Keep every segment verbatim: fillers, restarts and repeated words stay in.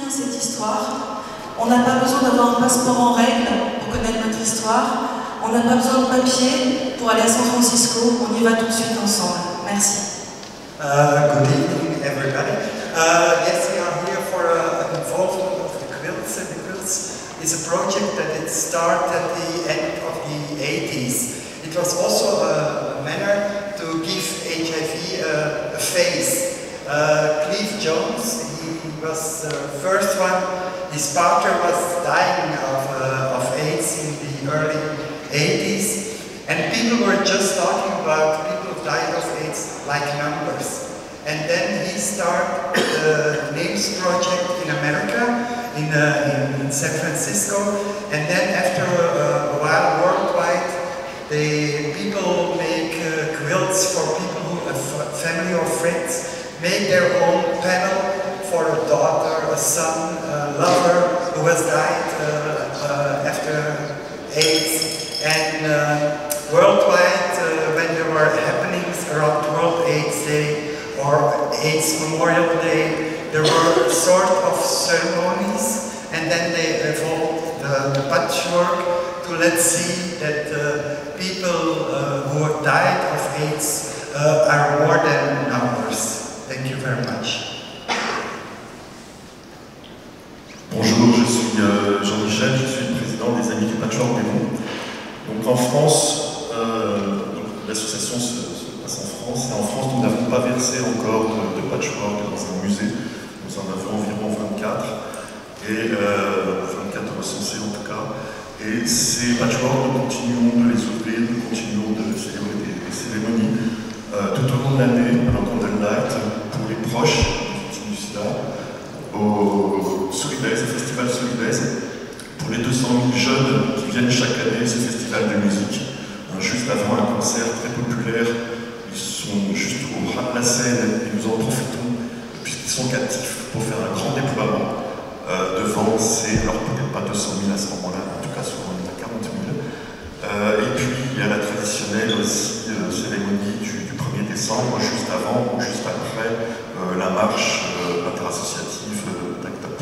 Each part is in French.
bien cette histoire. On n'a pas besoin d'avoir un passeport en règle pour connaître notre histoire. On n'a pas besoin de papier pour aller à San Francisco. On y va tout de suite ensemble. Merci. Uh, good evening, everybody. Uh, yes, we are here for uh, an involvement of the quilts, and the quilts is a project that it started at the end of the eighties. It was also a manner to give H I V a, a face. Uh, Clive Jones, he was the first one. His partner was dying of, uh, of AIDS in the early eighties, and people were just talking about people who died of AIDS like numbers. And then he started the NAMES project in America, in, uh, in, in San Francisco, and then after a, a while worldwide, the people make uh, quilts for people who have family or friends, make their own panel for a daughter, a son, a lover who has died uh, uh, after AIDS. And uh, worldwide, uh, when there were happenings around World AIDS Day or AIDS Memorial Day, there were sort of ceremonies, and then they evolved the, the patchwork to let's see that uh, people uh, who have died of AIDS uh, are more than numbers. Thank you very much. Bonjour, je suis euh, Jean-Michel, je suis le président des Amis du Patchwork Bémont. Donc en France, euh, l'association se, se passe en France, et en France nous n'avons pas versé encore de, de patchwork dans un musée. Nous en avons environ vingt-quatre, et euh, vingt-quatre recensés en tout cas. Et ces patchworks, nous continuons de les ouvrir, nous continuons de célébrer des, des cérémonies euh, tout au long de l'année, alors Candle Night pour les proches des victimes du sida, au Solibèze, au festival Solibèze, pour les deux cent mille jeunes qui viennent chaque année à ce festival de musique. Euh, juste avant un concert très populaire, ils sont juste au ras de la scène et nous en profitons puisqu'ils sont captifs pour faire un grand déploiement euh, devant ces, alors peut-être pas deux cent mille à ce moment-là, en tout cas souvent il y a quarante mille. Euh, et puis il y a la traditionnelle aussi euh, cérémonie du, du premier décembre, juste avant ou juste après euh, la marche euh, interassociative euh, d'Act Up.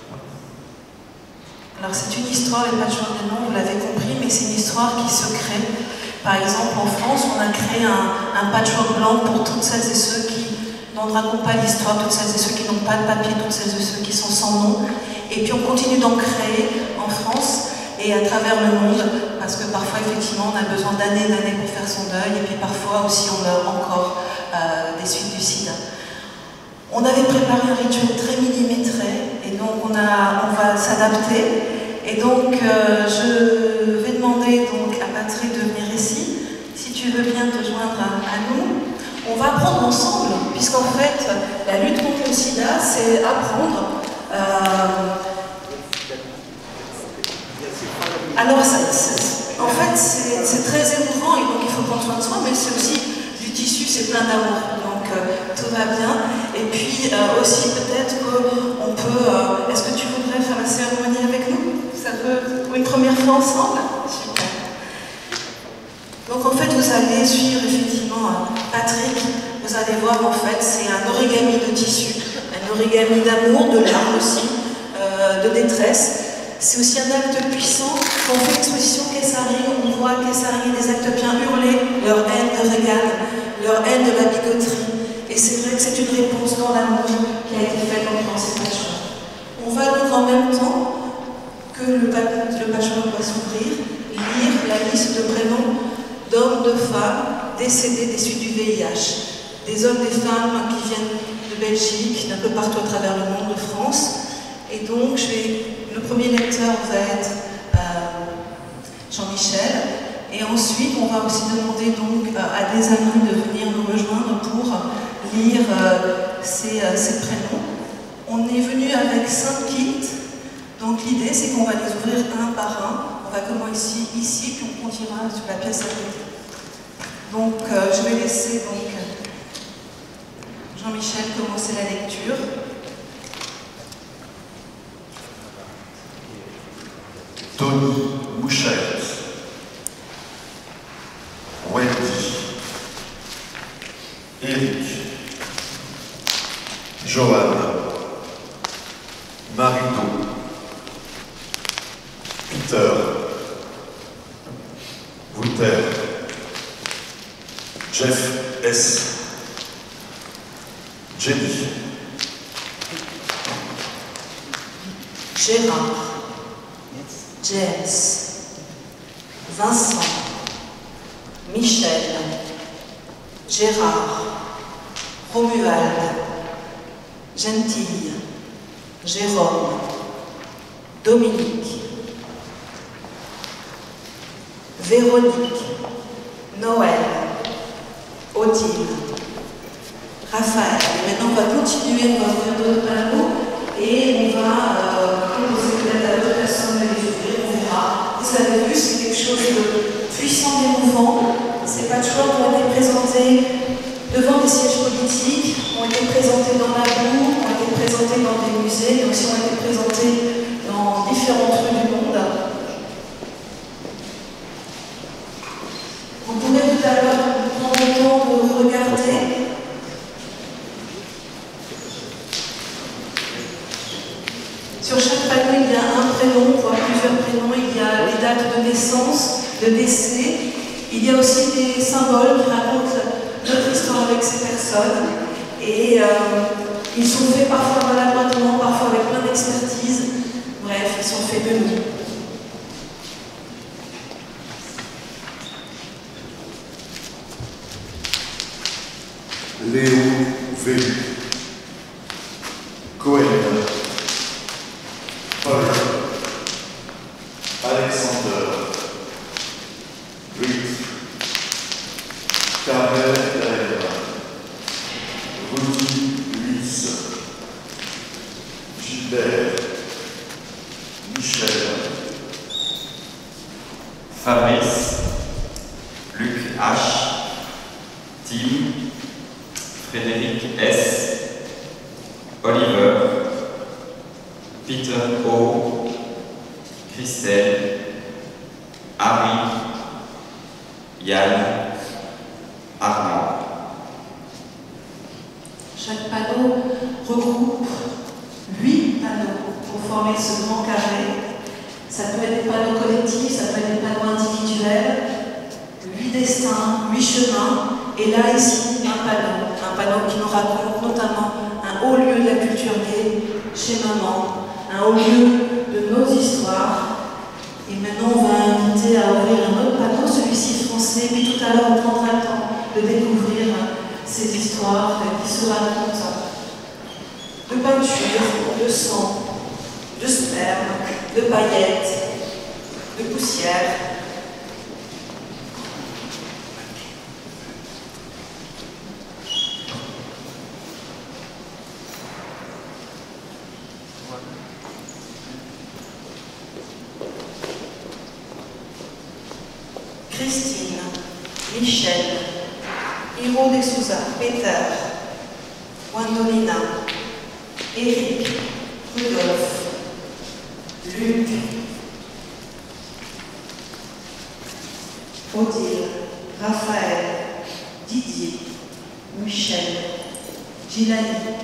Alors c'est une histoire, les patchwork des noms, vous l'avez compris, mais c'est une histoire qui se crée. Par exemple, en France, on a créé un, un patchwork blanc pour toutes celles et ceux qui n'en racontent pas l'histoire, toutes celles et ceux qui n'ont pas de papier, toutes celles et ceux qui sont sans nom. Et puis on continue d'en créer en France et à travers le monde, parce que parfois, effectivement, on a besoin d'années et d'années pour faire son deuil, et puis parfois aussi on meurt encore euh, des suites du sida. On avait préparé un rituel très millimétré, et donc on, a, on va s'adapter. Et donc euh, je vais demander donc, à Patrick de venir ici, si tu veux bien te joindre à, à nous. On va apprendre ensemble, puisqu'en fait, la lutte contre le sida, c'est apprendre. Euh, alors, ça, en fait, c'est très émouvant, et donc il faut prendre soin de soi, mais c'est aussi du tissu, c'est plein d'amour. Donc euh, tout va bien. Et puis euh, aussi peut-être qu'on peut... Euh, Est-ce que tu voudrais faire la cérémonie avec nous? Ça peut, pour une première fois ensemble? Super. Donc en fait, vous allez suivre effectivement Patrick. Vous allez voir, en fait, c'est un origami de tissu, un origami d'amour, de larmes aussi, euh, de détresse. C'est aussi un acte puissant. Quand on fait l'exposition Kessari, on voit Kessari des actes bien hurlés, leur haine de Reagan, leur haine de la bigoterie. Et c'est vrai que c'est une réponse dans l'amour qui a été faite dans ces patchworks. On va donc en même temps que le, le patchwork va s'ouvrir, lire la liste de prénoms d'hommes, de femmes décédés des suites du V I H. Des hommes, des femmes qui viennent de Belgique, d'un peu partout à travers le monde, de France. Et donc, je vais, le premier lecteur va être euh, Jean-Michel. Et ensuite, on va aussi demander donc euh, à des amis de venir nous rejoindre pour lire euh, ces, euh, ces prénoms. On est venu avec cinq kits. Donc l'idée, c'est qu'on va les ouvrir un par un. On va commencer ici, ici, puis on continuera sur la pièce à côté. Donc, euh, je vais laisser donc Jean-Michel commencer la lecture. Tony Mouchette, Wendy, Eric, Joanne, Marie, Luther, Jeff S, Jenny, Gérard, James, Vincent, Michel, Gérard, Romuald, Gentille, Jérôme, Dominique, Véronique, Noël, Odile, Raphaël. Et maintenant, on va continuer, on va ouvrir d'autres panneaux et on va euh, proposer peut-être à d'autres personnes de les ouvrir, on verra. Vous avez vu, c'est quelque chose de puissant, d'émouvant. Ces patchworks ont été présentés devant des sièges politiques, ont été présentés dans la boue, ont été présentés dans des musées, mais aussi ont été présentés dans différentes rues du monde. On pourrait tout à l'heure prendre le temps de regarder. Sur chaque panneau, il y a un prénom, voire plusieurs prénoms. Il y a les dates de naissance, de décès. Il y a aussi des symboles qui racontent notre histoire avec ces personnes. Et euh, ils sont faits parfois maladroitement, parfois avec plein d'expertise. Bref, ils sont faits de nous. Léo V, Cohen, Paul, Alexander, Ruth, Carmel, Rudy, Lise, Gilbert, Michel, Fabrice, Luc H, Tim, Frédéric S, Oliver, Peter O, Christelle, Harry, Yann, Armand. Chaque panneau regroupe huit panneaux pour former ce grand carré. Ça peut être des panneaux collectifs, ça peut être des panneaux individuels, huit destins, huit chemins. Et là, ici, un panneau, un panneau qui nous raconte notamment un haut lieu de la culture gay chez maman, un haut lieu de nos histoires. Et maintenant, on va inviter à ouvrir un autre panneau, celui-ci français, puis tout à l'heure, on prendra le temps de découvrir ces histoires qui se racontent de peinture, de sang, de sperme, de paillettes, de poussière. Christine, Michel, Hiro de Souza, Peter, Wandolina, Eric, Rudolph, Luc, Odile, Raphaël, Didier, Michel, Gilani.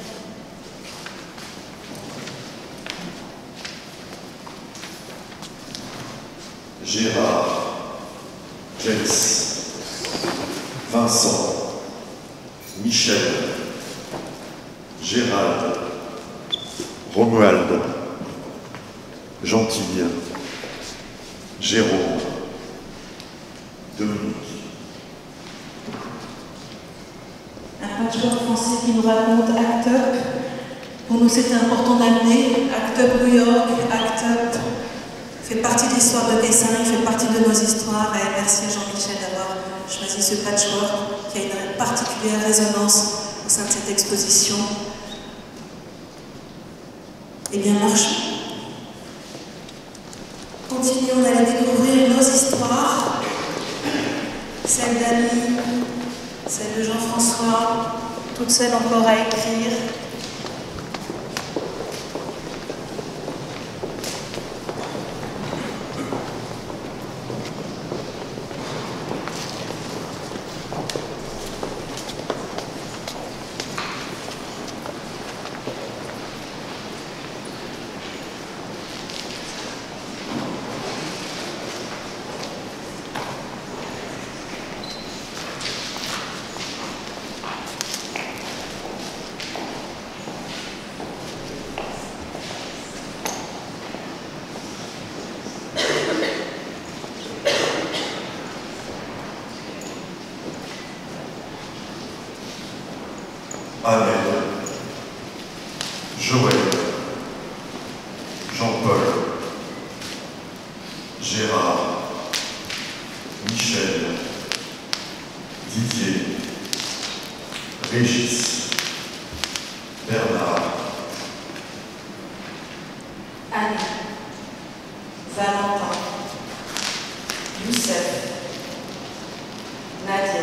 Gérard, James, Vincent, Michel, Gérald, Romuald, Gentille, Jérôme, Dominique. Un patchwork français qui nous raconte Act Up. Pour nous, c'était important d'amener Act Up New York, Act Up fait partie de l'histoire de dessin, il fait partie de nos histoires. Et merci à Jean-Michel d'avoir choisi ce patchwork qui a une particulière résonance au sein de cette exposition. Eh bien, marchons. Continuons d'aller découvrir nos histoires, celles d'Annie, celles de Jean-François, toutes celles encore à écrire. Ahmed, Joël, Jean-Paul, Gérard, Michel, Didier, Régis, Bernard, Annie, Valentin, Youssef, Nadia,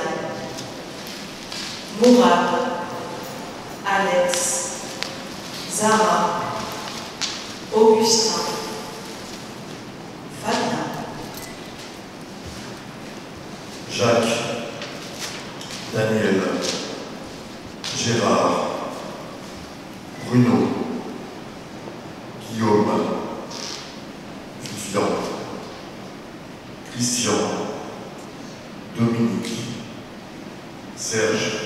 Mourad, Alex, Zara, Augustin, Fabien, Jacques, Daniel, Gérard, Bruno, Guillaume, Vivian, Christian, Dominique, Serge.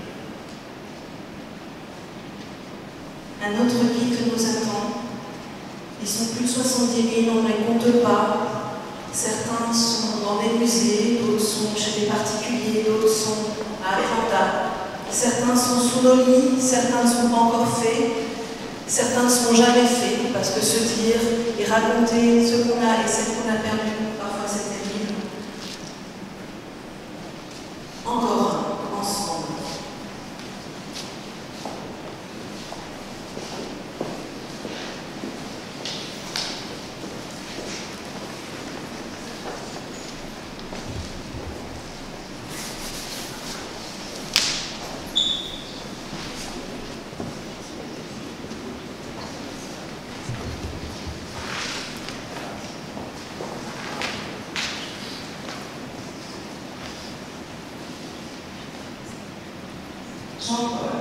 un autre guide nous attend. Ils sont plus de soixante-dix mille, on ne les compte pas. Certains sont dans des musées, d'autres sont chez des particuliers, d'autres sont à Atlanta. Certains sont sous nos lits, certains ne sont pas encore faits, certains ne sont jamais faits, parce que se dire et raconter ce qu'on a et ce qu'on a perdu, parfois c'est terrible. Encore un, ensemble. Jean-Paul,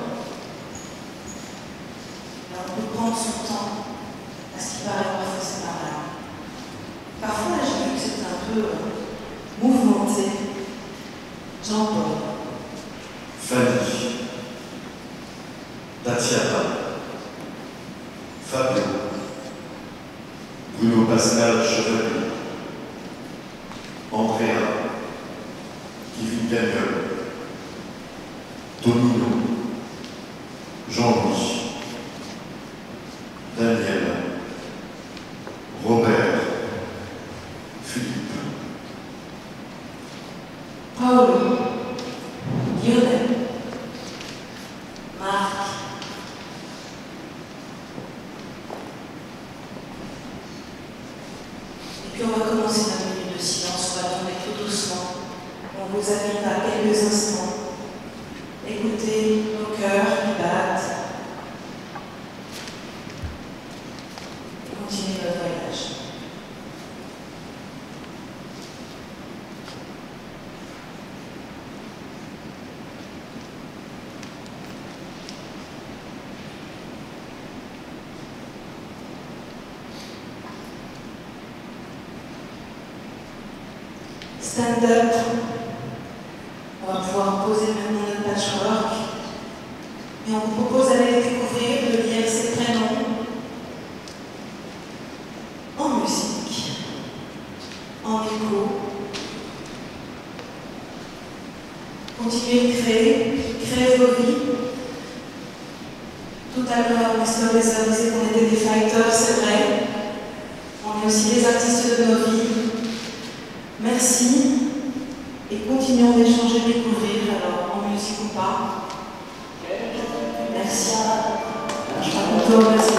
alors on peut prendre son temps, parce qu'il paraît parfois c'est pas mal. Parfois, j'ai vu que c'était un peu euh, mouvementé. Jean-Paul. Fanny, Tatiana, Fabio, Bruno Pascal Chevalier, Andrea, Kevin Gagnol, Domino, Jean-Louis, Daniel, Robert, Philippe, Paolo, Lionel, Marc, et puis on va commencer la minute de silence, on va tomber tout doucement. On vous invite à quelques instants. Écoutez nos cœurs qui battent. Continuez votre voyage. Stand up. On va pouvoir poser maintenant notre patchwork. Et on vous propose d'aller découvrir, de lire ses prénoms en musique, en écho. Continuez de créer, créer vos vies. Tout à l'heure, Mister Lesser disait qu'on était des fighters, c'est vrai. On est aussi les artistes de nos vies. Merci. Et continuons d'échanger, découvrir, alors en musique ou pas. Merci. Je crois qu'on peut remercier.